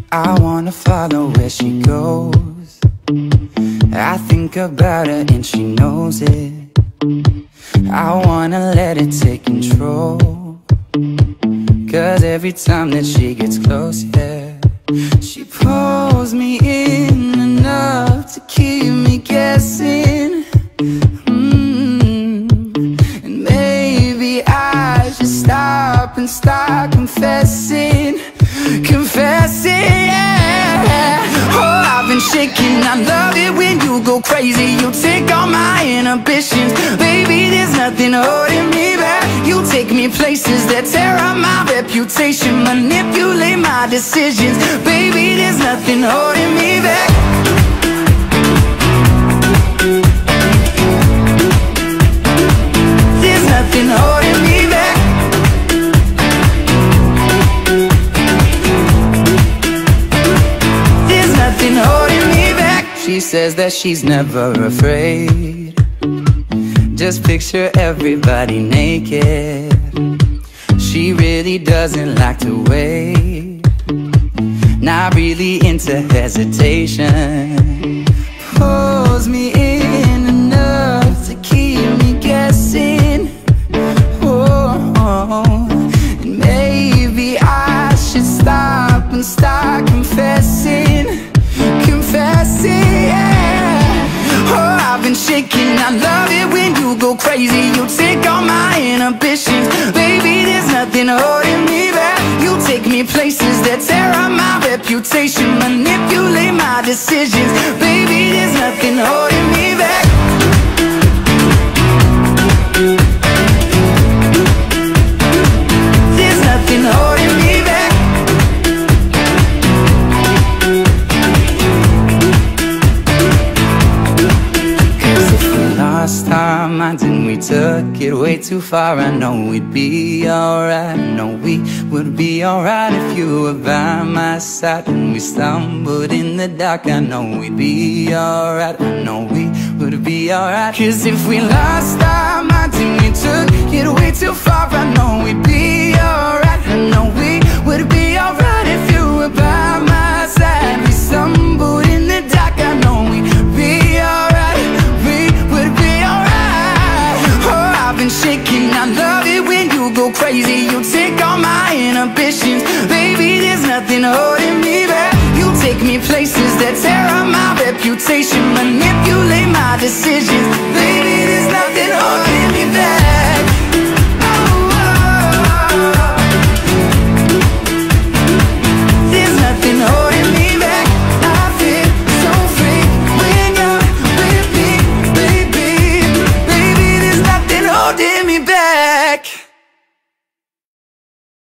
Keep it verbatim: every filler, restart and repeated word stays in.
I wanna follow where she goes. I think about her and she knows it. I wanna let it take control, 'cause every time that she gets close, yeah, she pulls me in enough to keep me guessing. mm. And maybe I should stop and start confessing. Confessing, yeah. Oh, I've been shaking. I love it when you go crazy. You take all my inhibitions. Baby, there's nothing holding me back. You take me places that tear up my reputation, manipulate my decisions. Baby, there's nothing holding me back. There's nothing holding me back. Holding me back. She says that she's never afraid. Just picture everybody naked. She really doesn't like to wait. Not really into hesitation. Pulls me in enough to keep me guessing. Oh, oh. And maybe I should stop and start confessing. Confessing, yeah. Oh, I've been shaking. I love it when you go crazy. You take all my inhibitions. Baby, there's nothing holding me back. You take me places that tear up my reputation, manipulate my decisions. Baby, there's nothing holding me back. There's nothing holding me back. Last time I didn't, we took it way too far. I know we'd be alright. I know we would be alright if you were by my side. And we stumbled in the dark. I know we'd be alright. I know we would be alright. 'Cause if we lost our minds and we took it way too far, I know we'd be alright. I know we would be alright if you were by my side. We stumbled in the dark. I know we'd be alright. I've been shaking. I love it when you go crazy. You take all my inhibitions. Baby, there's nothing holding me back. You take me places that tear up my reputation, manipulate my decisions. Baby, there's nothing holding me back. Oh, oh. There's nothing holding me back. I feel so free when you're with me, baby. Baby, there's nothing holding me back.